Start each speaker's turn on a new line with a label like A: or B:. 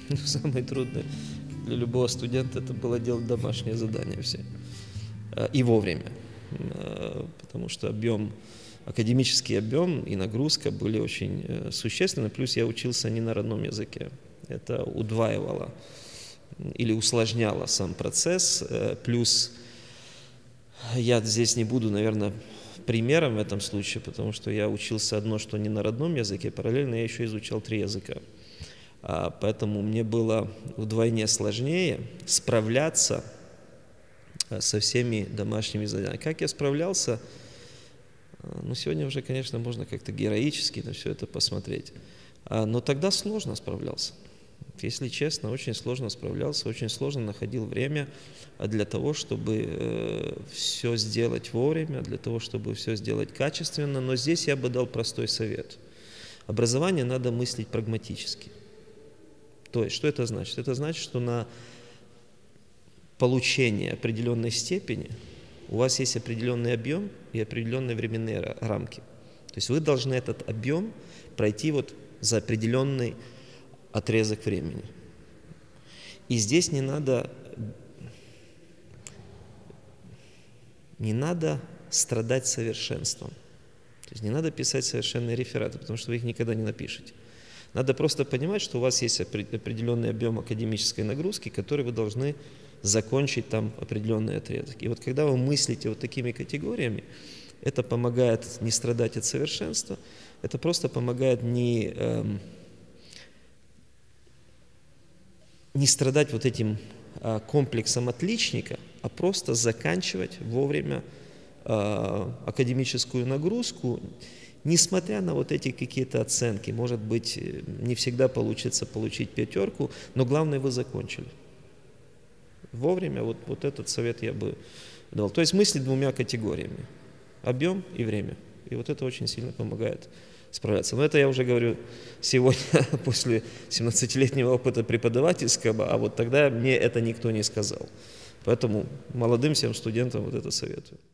A: Самое трудное для любого студента это было делать домашние задания все. И вовремя. Потому что академический объем и нагрузка были очень существенны. Плюс я учился не на родном языке. Это удваивало или усложняло сам процесс. Плюс я здесь не буду, наверное, примером в этом случае, потому что я учился одно, что не на родном языке, параллельно я еще изучал 3 языка. Поэтому мне было вдвойне сложнее справляться со всеми домашними заданиями. Как я справлялся? Ну, сегодня уже, конечно, можно как-то героически на все это посмотреть. Но тогда сложно справлялся. Если честно, очень сложно справлялся, очень сложно находил время для того, чтобы все сделать вовремя, для того, чтобы все сделать качественно. Но здесь я бы дал простой совет. Образование надо мыслить прагматически. То есть, что это значит? Это значит, что на получение определенной степени у вас есть определенный объем и определенные временные рамки. То есть вы должны этот объем пройти вот за определенный отрезок времени. И здесь не надо страдать совершенством. То есть не надо писать совершенные рефераты, потому что вы их никогда не напишете. Надо просто понимать, что у вас есть определенный объем академической нагрузки, который вы должны закончить там определенный отрезок. И вот когда вы мыслите вот такими категориями, это помогает не страдать от совершенства, это просто помогает не страдать вот этим комплексом отличника, а просто заканчивать вовремя академическую нагрузку, несмотря на вот эти какие-то оценки. Может быть, не всегда получится получить 5, но главное, вы закончили. Вовремя вот этот совет я бы дал. То есть мыслить 2 категориями. Объем и время. И вот это очень сильно помогает справляться. Но это я уже говорю сегодня после 17-летнего опыта преподавательского, а вот тогда мне это никто не сказал. Поэтому молодым всем студентам вот это советую.